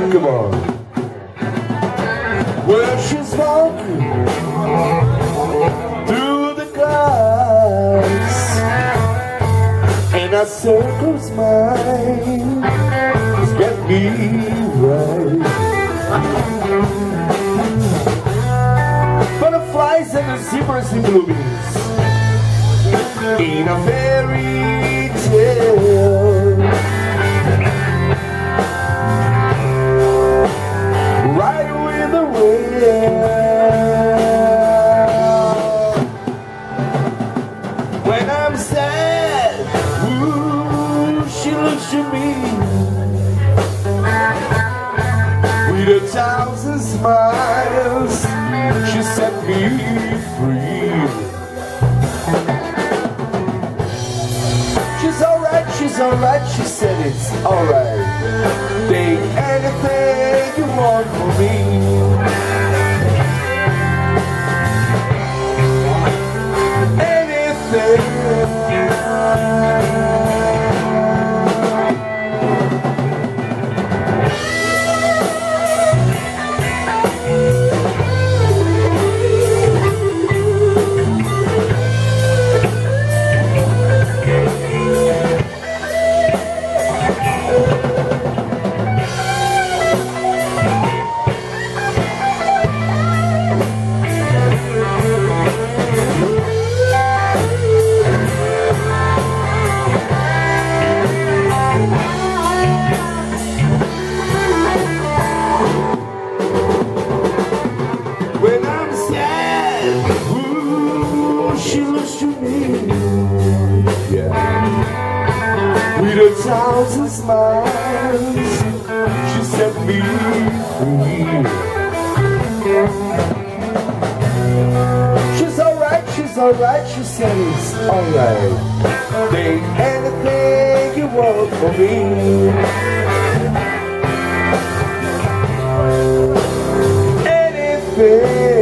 Come on. Well, she's walking through the clouds, and a circle's mine get me right. Butterflies and the zebras and blueberries in a fairy tale, right with the wind. When I'm sad, ooh, she looks at me with 1,000 smiles. She set me free. She's alright, she said it's alright. Take anything you want from me. Anything. With 1,000 smiles, she set me free. She's alright, she said it's alright. Take anything you want from me. Anything.